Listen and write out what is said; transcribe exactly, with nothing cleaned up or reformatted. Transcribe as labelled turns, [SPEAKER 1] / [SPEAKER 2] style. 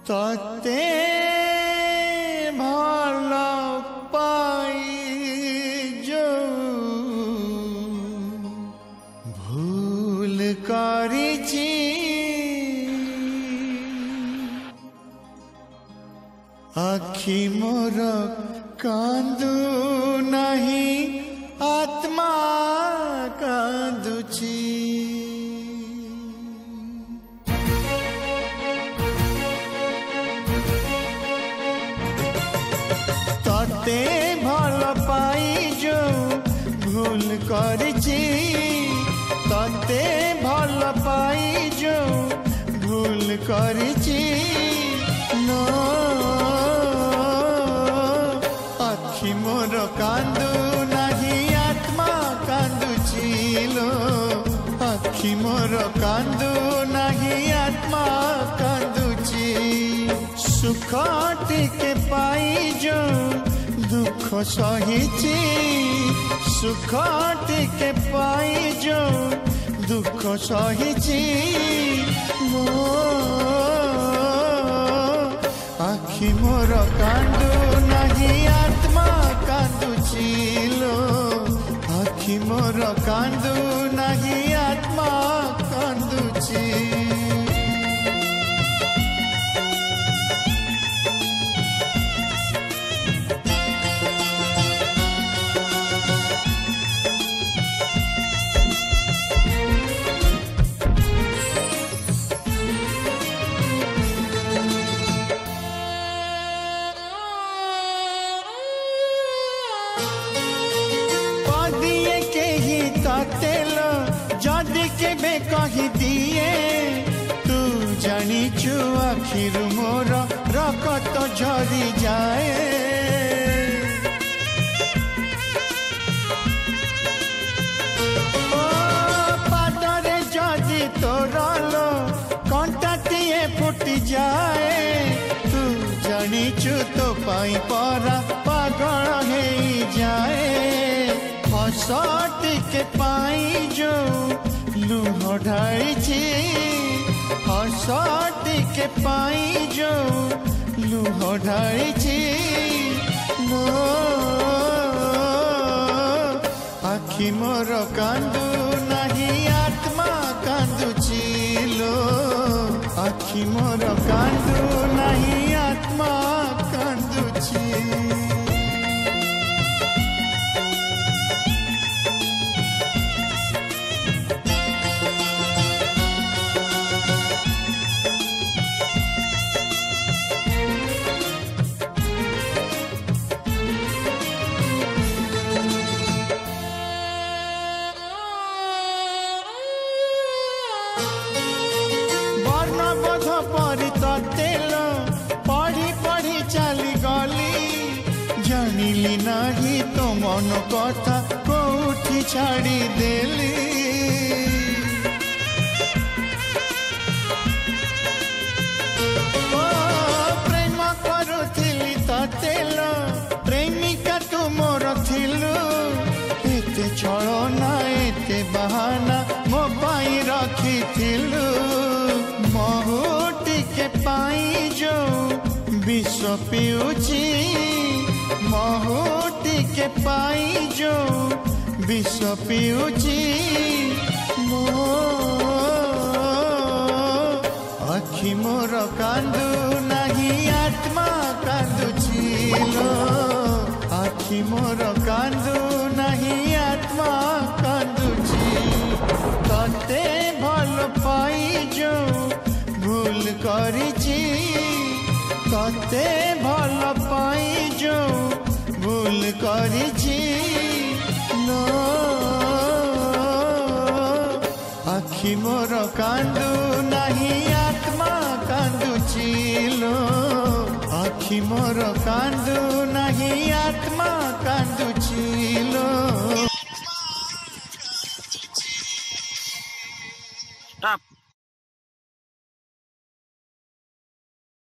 [SPEAKER 1] तते भल पाई जो भूल करिछि आखि मोर कांदू नहीं आत्मा कांदुची तते भल पाई जो भूल करिछि तते भल पाई जो भूल करिछि नो आखि मोर कांदू नहीं आत्मा कांदुची लो आखि मोर कांदू नहीं आत्मा कांदुची सुख टिके पाई जो दुख सहिछि सुख टिके पाई जो दुख सहिछि मो आखि मोर कांदू नहीं आत्मा कांदुची लो आखि मोर कांदू नहीं आत्मा कांदुची जदि केबे कही दिए तू जानिचु आखिर मोर रकत झरी जाए ओ पादरे जदि तोर लो कंटाटिए फुटी जाए तू जानिचु तो पाई परा पागल हे जाए हस टिके पाई जो लुह ढारिछि हस टिके पाई जो लुह ढारिछि लो आखि मोर कांदू नहीं आत्मा कांदुची लो आखि मोर कांदू नहीं आत्मा कांदुची पढ़ी पढ़ी चली गली जानिली नहीं तो मन कथा कोठी छाड़ी देली ओ प्रेम करुथिली तते लो प्रेमिका तू मोर थिलु एते छलना एते बहाना मो पाई रखिथिलु महु टिके पाई जो विष पिउछि महु टिके पाई जो विष पिउछि मो आखि मोर कांदू नहीं आत्मा कांदुची लो आखि मोर कांदू नहीं आत्मा कांदुची तते भल पाई जो भूल करिछि तते भल पाई जो भूल करिछि लो आखि मोर कांदू नहीं आत्मा कांदुची लो आखि मोर कांदू नहीं आत्मा